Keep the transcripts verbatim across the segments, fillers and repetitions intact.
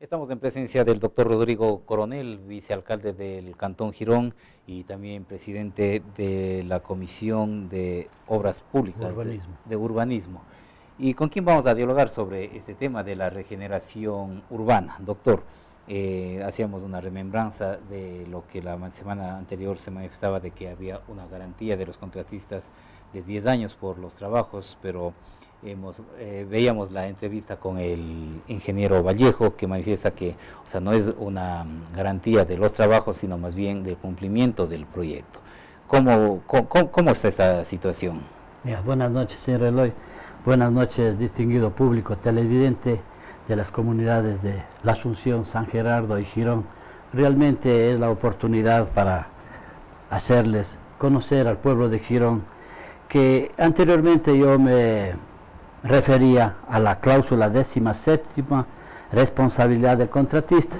Estamos en presencia del doctor Rodrigo Coronel, vicealcalde del Cantón Girón y también presidente de la Comisión de Obras Públicas Urbanismo. de, de Urbanismo. ¿Y con quién vamos a dialogar sobre este tema de la regeneración urbana? Doctor, eh, hacíamos una remembranza de lo que la semana anterior se manifestaba de que había una garantía de los contratistas de diez años por los trabajos, pero Hemos, eh, veíamos la entrevista con el ingeniero Vallejo, que manifiesta que o sea, no es una garantía de los trabajos, sino más bien del cumplimiento del proyecto. ¿Cómo, cómo, cómo está esta situación? Ya, buenas noches, señor Eloy. Buenas noches, distinguido público televidente de las comunidades de La Asunción, San Gerardo y Girón. Realmente es la oportunidad para hacerles conocer al pueblo de Girón que anteriormente yo me refería a la cláusula décima séptima, responsabilidad del contratista.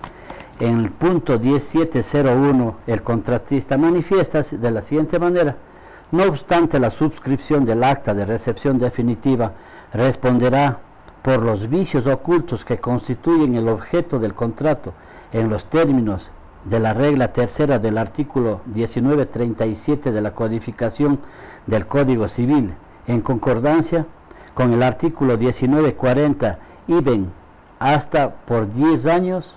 En el punto diecisiete cero uno, el contratista manifiesta de la siguiente manera: no obstante la suscripción del acta de recepción definitiva, responderá por los vicios ocultos que constituyen el objeto del contrato en los términos de la regla tercera del artículo diecinueve treinta y siete de la codificación del Código Civil, en concordancia con el artículo diecinueve cuarenta, I B E N, hasta por diez años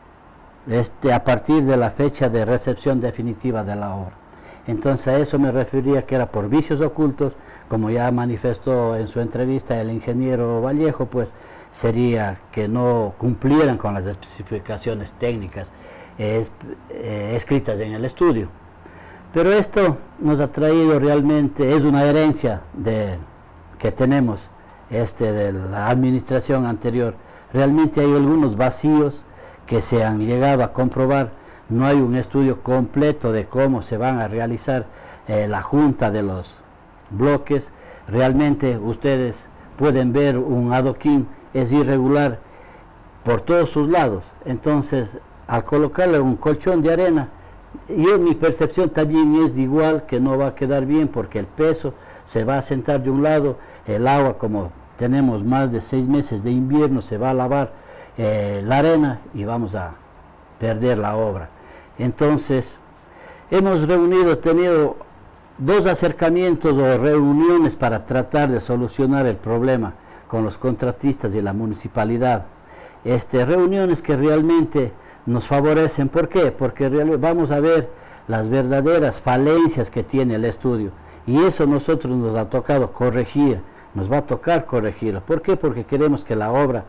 este, a partir de la fecha de recepción definitiva de la obra. Entonces a eso me refería, que era por vicios ocultos, como ya manifestó en su entrevista el ingeniero Vallejo, pues sería que no cumplieran con las especificaciones técnicas eh, eh, escritas en el estudio. Pero esto nos ha traído realmente, es una herencia de que tenemos este de la administración anterior. Realmente hay algunos vacíos que se han llegado a comprobar. No hay un estudio completo de cómo se van a realizar eh, la junta de los bloques. Realmente ustedes pueden ver un adoquín, es irregular por todos sus lados. Entonces, al colocarle un colchón de arena, yo mi percepción también es igual, que no va a quedar bien porque el peso se va a sentar de un lado, el agua, como tenemos más de seis meses de invierno, se va a lavar eh, la arena y vamos a perder la obra. Entonces, hemos reunido, tenido dos acercamientos o reuniones para tratar de solucionar el problema con los contratistas y la municipalidad. Este, reuniones que realmente nos favorecen. ¿Por qué? Porque vamos a ver las verdaderas falencias que tiene el estudio. Y eso nosotros nos ha tocado corregir, nos va a tocar corregirlo. ¿Por qué? Porque queremos que la obra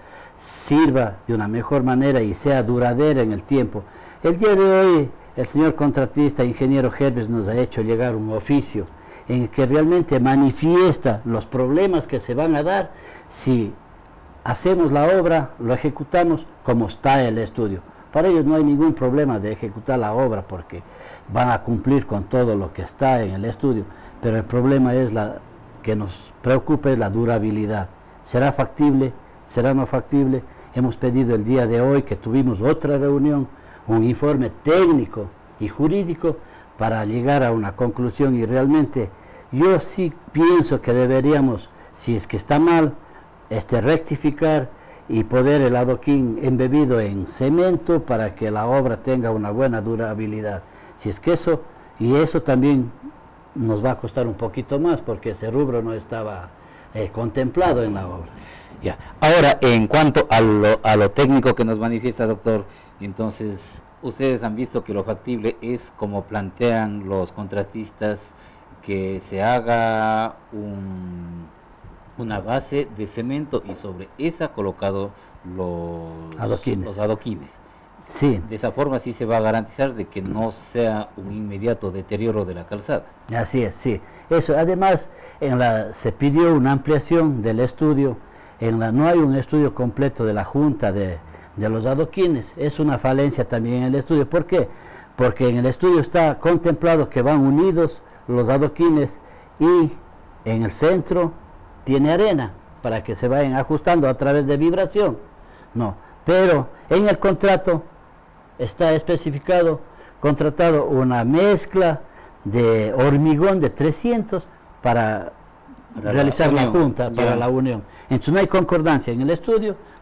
sirva de una mejor manera y sea duradera en el tiempo. El día de hoy, el señor contratista, ingeniero Herbes, nos ha hecho llegar un oficio en el que realmente manifiesta los problemas que se van a dar si hacemos la obra, lo ejecutamos como está el estudio. Para ellos no hay ningún problema de ejecutar la obra porque van a cumplir con todo lo que está en el estudio. Pero el problema es la que nos preocupa, es la durabilidad. ¿Será factible? ¿Será no factible? Hemos pedido el día de hoy, que tuvimos otra reunión, un informe técnico y jurídico para llegar a una conclusión, y realmente yo sí pienso que deberíamos, si es que está mal, este, rectificar y poder el adoquín embebido en cemento para que la obra tenga una buena durabilidad. Si es que eso, y eso también nos va a costar un poquito más porque ese rubro no estaba eh, contemplado en la obra. Ya. Ahora, en cuanto a lo, a lo técnico que nos manifiesta, doctor, entonces ustedes han visto que lo factible es, como plantean los contratistas, que se haga un, una base de cemento y sobre esa colocado los adoquines. Los adoquines. Sí. De esa forma sí se va a garantizar de que no sea un inmediato deterioro de la calzada. Así es, sí. Eso, además, en la, se pidió una ampliación del estudio. En la, no hay un estudio completo de la junta de, de los adoquines. Es una falencia también en el estudio. ¿Por qué? Porque en el estudio está contemplado que van unidos los adoquines y en el centro tiene arena para que se vayan ajustando a través de vibración. No, pero en el contrato está especificado, contratado una mezcla de hormigón de trescientos para, para realizar la, la junta, para ya. la unión. Entonces no hay concordancia en el estudio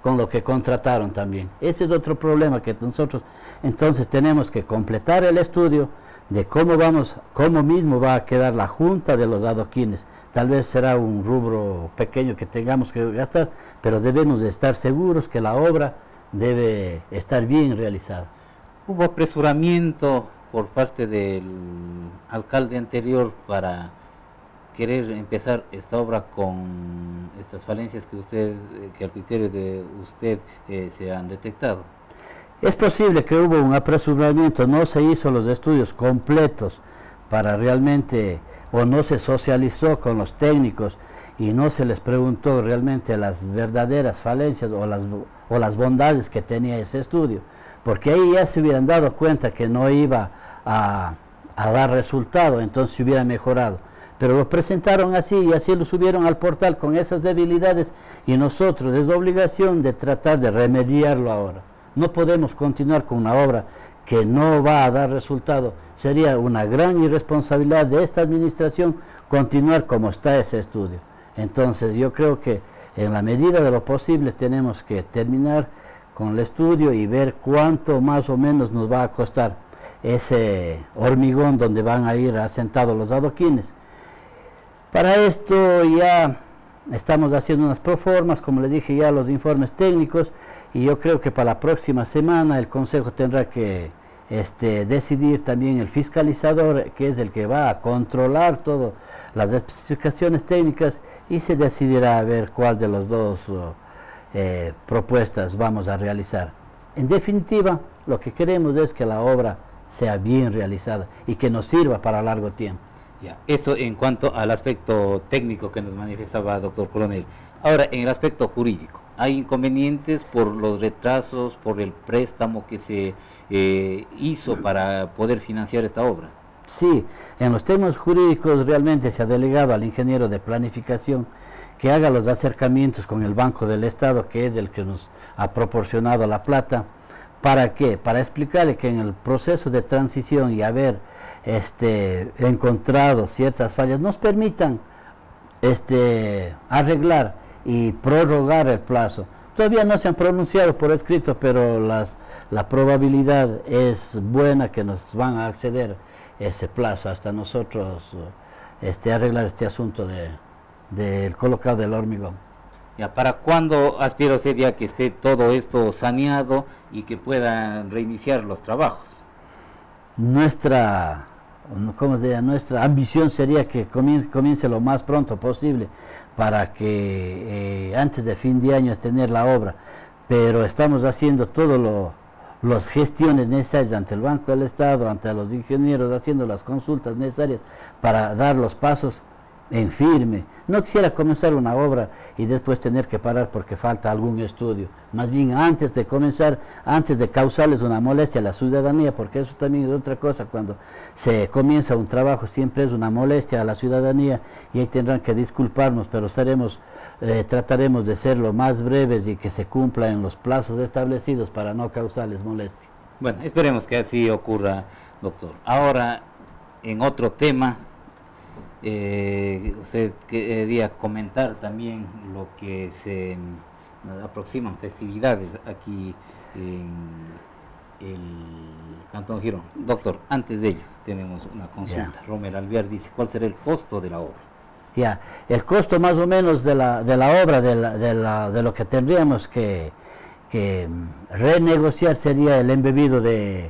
con lo que contrataron también. Ese es otro problema que nosotros entonces tenemos que completar el estudio de cómo vamos, cómo mismo va a quedar la junta de los adoquines. Tal vez será un rubro pequeño que tengamos que gastar, pero debemos de estar seguros que la obra debe estar bien realizada. ¿Hubo apresuramiento por parte del alcalde anterior para querer empezar esta obra con estas falencias que usted, que al criterio de usted eh, se han detectado? Es posible que hubo un apresuramiento, no se hizo los estudios completos para realmente, o no se socializó con los técnicos y no se les preguntó realmente las verdaderas falencias o las, o las bondades que tenía ese estudio, porque ahí ya se hubieran dado cuenta que no iba a, a dar resultado, entonces se hubiera mejorado. Pero lo presentaron así y así lo subieron al portal con esas debilidades y nosotros es obligación de tratar de remediarlo ahora. No podemos continuar con una obra que no va a dar resultado. Sería una gran irresponsabilidad de esta administración continuar como está ese estudio. Entonces yo creo que en la medida de lo posible tenemos que terminar con el estudio y ver cuánto más o menos nos va a costar ese hormigón donde van a ir asentados los adoquines. Para esto ya estamos haciendo unas proformas, como le dije ya, los informes técnicos, y yo creo que para la próxima semana el Consejo tendrá que este, decidir también el fiscalizador, que es el que va a controlar todas las especificaciones técnicas, y se decidirá a ver cuál de las dos eh, propuestas vamos a realizar. En definitiva, lo que queremos es que la obra sea bien realizada y que nos sirva para largo tiempo. Ya, eso en cuanto al aspecto técnico que nos manifestaba, doctor Coronel. Ahora, en el aspecto jurídico, ¿hay inconvenientes por los retrasos, por el préstamo que se eh, hizo para poder financiar esta obra? Sí, en los temas jurídicos realmente se ha delegado al ingeniero de planificación que haga los acercamientos con el Banco del Estado, que es el que nos ha proporcionado la plata. ¿Para qué? Para explicarle que en el proceso de transición y haber este, encontrado ciertas fallas, nos permitan este, arreglar y prorrogar el plazo. Todavía no se han pronunciado por escrito, pero las, la probabilidad es buena que nos van a acceder ese plazo hasta nosotros este, arreglar este asunto del de, de colocado del hormigón. Ya, ¿para cuándo aspira usted ya que esté todo esto saneado y que puedan reiniciar los trabajos? Nuestra, ¿cómo se llama? Nuestra ambición sería que comience, comience lo más pronto posible para que eh, antes de fin de año tener la obra, pero estamos haciendo todo lo, las gestiones necesarias ante el Banco del Estado, ante los ingenieros, haciendo las consultas necesarias para dar los pasos en firme. No quisiera comenzar una obra y después tener que parar porque falta algún estudio. Más bien antes de comenzar, antes de causarles una molestia a la ciudadanía, porque eso también es otra cosa, cuando se comienza un trabajo siempre es una molestia a la ciudadanía y ahí tendrán que disculparnos, pero estaremos, eh, trataremos de ser lo más breves y que se cumpla en los plazos establecidos para no causarles molestia. Bueno, esperemos que así ocurra, doctor. Ahora, en otro tema, Eh, usted quería comentar también lo que se eh, aproximan festividades aquí en el Cantón Girón. Doctor, antes de ello tenemos una consulta. Yeah. Romel Alvear dice, ¿cuál será el costo de la obra? Ya, yeah. El costo más o menos de la, de la obra, de, la, de, la, de lo que tendríamos que, que renegociar sería el embebido de,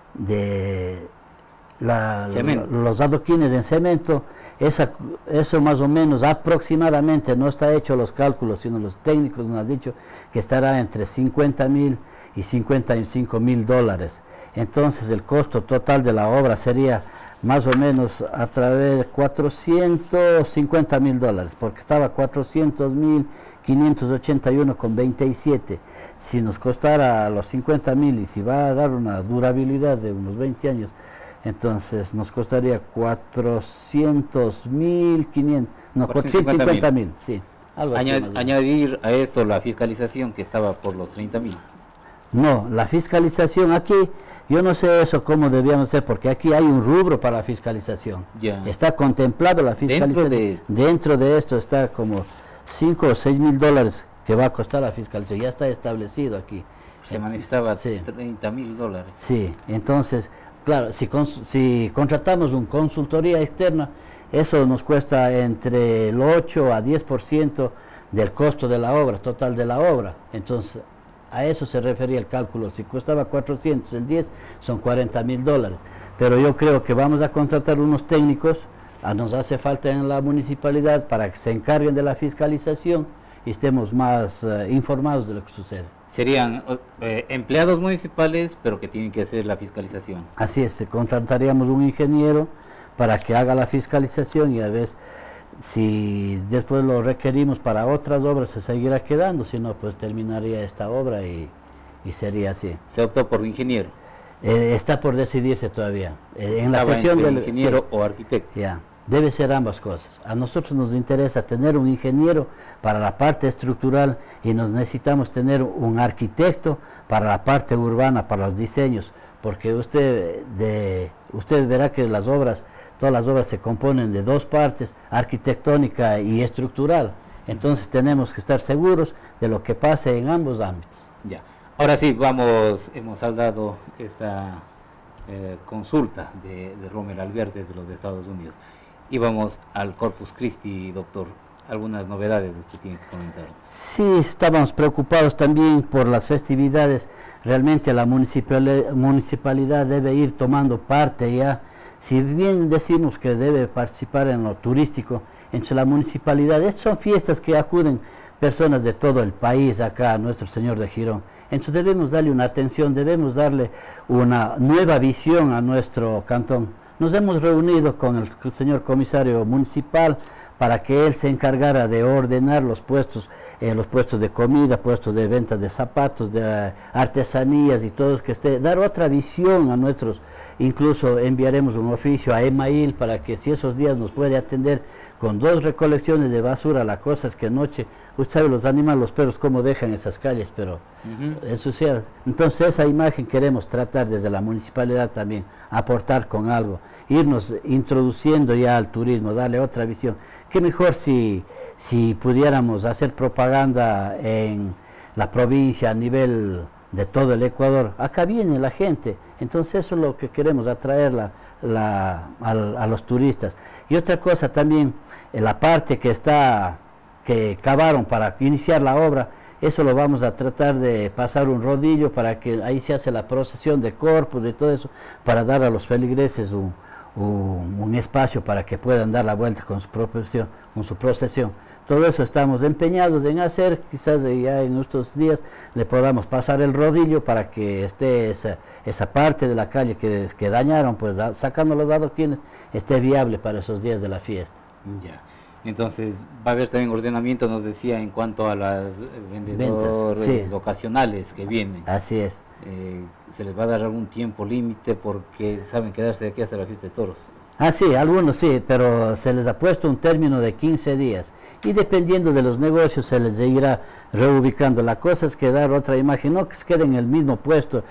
de la, los adoquines en cemento. Esa, eso más o menos aproximadamente, no está hecho los cálculos, sino los técnicos nos han dicho que estará entre cincuenta mil y cincuenta y cinco mil dólares. Entonces el costo total de la obra sería más o menos a través de cuatrocientos cincuenta mil dólares, porque estaba cuatrocientos mil quinientos ochenta y uno con veintisiete. Si nos costara los cincuenta mil y si va a dar una durabilidad de unos veinte años, entonces nos costaría cuatrocientos mil quinientos, no, cuatrocientos cincuenta mil, sí. Algo Añad, así, añadir a esto la fiscalización que estaba por los treinta mil. No, la fiscalización aquí, yo no sé eso cómo debíamos hacer, porque aquí hay un rubro para la fiscalización. Ya. Está contemplado la fiscalización. Dentro de esto, Dentro de esto está como cinco o seis mil dólares que va a costar la fiscalización, ya está establecido aquí. Se manifestaba sí. treinta mil dólares. Sí, entonces, claro, si, si contratamos una consultoría externa, eso nos cuesta entre el ocho a diez por ciento del costo de la obra, total de la obra. Entonces, a eso se refería el cálculo. Si costaba cuatrocientos, el diez son cuarenta mil dólares. Pero yo creo que vamos a contratar unos técnicos, a nos hace falta en la municipalidad, para que se encarguen de la fiscalización y estemos más uh, informados de lo que sucede. Serían eh, empleados municipales, pero que tienen que hacer la fiscalización. Así es, contrataríamos un ingeniero para que haga la fiscalización y a veces, si después lo requerimos para otras obras, se seguirá quedando, si no, pues terminaría esta obra y, y sería así. ¿Se optó por ingeniero? Eh, está por decidirse todavía. Eh, en Estaba la sesión del ingeniero sí, o arquitecto. Ya. Debe ser ambas cosas. A nosotros nos interesa tener un ingeniero para la parte estructural y nos necesitamos tener un arquitecto para la parte urbana, para los diseños, porque usted, de, usted verá que las obras, todas las obras se componen de dos partes, arquitectónica y estructural. Entonces tenemos que estar seguros de lo que pase en ambos ámbitos. Ya. Ahora sí, vamos, hemos saldado esta eh, consulta de, de Rommel Albert desde los Estados Unidos. Y vamos al Corpus Christi, doctor. Algunas novedades usted tiene que comentar. Sí, estábamos preocupados también por las festividades. Realmente la municipalidad, municipalidad debe ir tomando parte ya. Si bien decimos que debe participar en lo turístico, entre la municipalidad, estas son fiestas que acuden personas de todo el país acá a Nuestro Señor de Girón. Entonces debemos darle una atención, debemos darle una nueva visión a nuestro cantón. Nos hemos reunido con el señor comisario municipal para que él se encargara de ordenar los puestos, eh, los puestos de comida, puestos de ventas de zapatos, de uh, artesanías y todo, que esté, dar otra visión a nuestros, incluso enviaremos un oficio a EMAIL para que si esos días nos puede atender con dos recolecciones de basura. La cosa es que anoche, usted sabe los animales, los perros cómo dejan esas calles, pero uh-huh. ensuciar. Entonces esa imagen queremos tratar desde la municipalidad también, aportar con algo, irnos introduciendo ya al turismo, darle otra visión. Qué mejor si, si pudiéramos hacer propaganda en la provincia a nivel de todo el Ecuador. Acá viene la gente, entonces eso es lo que queremos, atraer la, la, a, a los turistas. Y otra cosa también, la parte que está, que cavaron para iniciar la obra, eso lo vamos a tratar de pasar un rodillo para que ahí se hace la procesión de corpus, de todo eso, para dar a los feligreses un, un, un espacio para que puedan dar la vuelta con su procesión, con su procesión. Todo eso estamos empeñados en hacer, quizás ya en estos días le podamos pasar el rodillo para que esté esa, esa parte de la calle que, que dañaron, pues sacando los adoquines, esté viable para esos días de la fiesta. Ya. Entonces va a haber también ordenamiento, nos decía, en cuanto a las vendedores Ventas, sí. ocasionales que vienen. Así es. Eh, ¿Se les va a dar algún tiempo límite porque saben quedarse de aquí hasta la fiesta de toros? Ah, sí, algunos sí, pero se les ha puesto un término de quince días. Y dependiendo de los negocios se les irá reubicando. La cosa es que dar otra imagen, no que se queden en el mismo puesto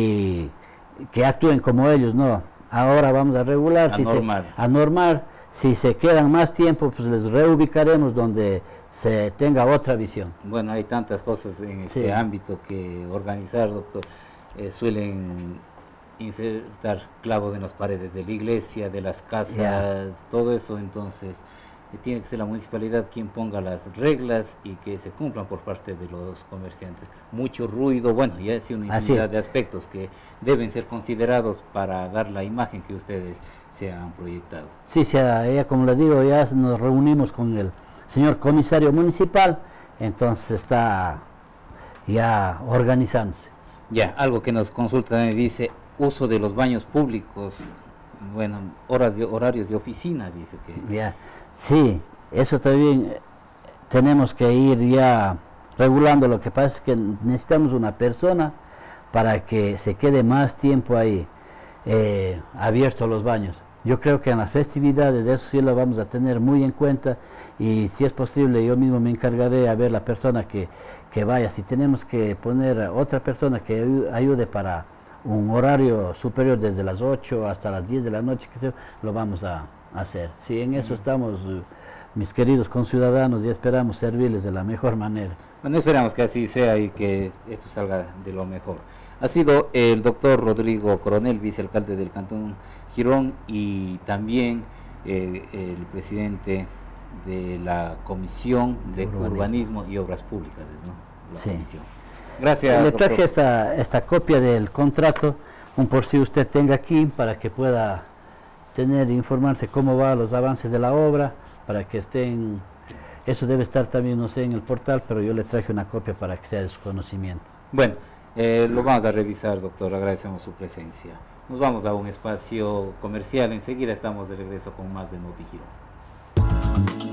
y que actúen como ellos, no. Ahora vamos a regular, a si normar. Se, a normar, si se quedan más tiempo, pues les reubicaremos donde se tenga otra visión. Bueno, hay tantas cosas en este sí. ámbito que organizar, doctor. Eh, suelen insertar clavos en las paredes de la iglesia, de las casas, yeah. todo eso, entonces tiene que ser la municipalidad quien ponga las reglas y que se cumplan por parte de los comerciantes. Mucho ruido, bueno, ya es una infinidad de aspectos que deben ser considerados para dar la imagen que ustedes se han proyectado. Sí, sí, ya como les digo, ya nos reunimos con el señor comisario municipal, entonces está ya organizándose. Ya, algo que nos consulta me dice, uso de los baños públicos, bueno, horas de horarios de oficina, dice que... Ya. Sí, eso también tenemos que ir ya regulando. Lo que pasa es que necesitamos una persona para que se quede más tiempo ahí eh, abiertos los baños. Yo creo que en las festividades eso sí lo vamos a tener muy en cuenta y si es posible yo mismo me encargaré a ver la persona que, que vaya. Si tenemos que poner a otra persona que ayude para un horario superior desde las ocho hasta las diez de la noche, que sea, lo vamos a hacer. Sí, en eso uh-huh. estamos, uh, mis queridos conciudadanos, y esperamos servirles de la mejor manera. Bueno, esperamos que así sea y que esto salga de lo mejor. Ha sido el doctor Rodrigo Coronel, vicealcalde del Cantón Girón, y también eh, el presidente de la Comisión de Urbanismo, Urbanismo y Obras Públicas, ¿no? La sí. comisión. Gracias, Le doctor. traje esta, esta copia del contrato, un por si usted tenga aquí, para que pueda tener, informarse cómo van los avances de la obra, para que estén, eso debe estar también, no sé, en el portal, pero yo le traje una copia para que sea de su conocimiento. Bueno, eh, lo vamos a revisar, doctor, agradecemos su presencia. Nos vamos a un espacio comercial, enseguida estamos de regreso con más de Noti Girón.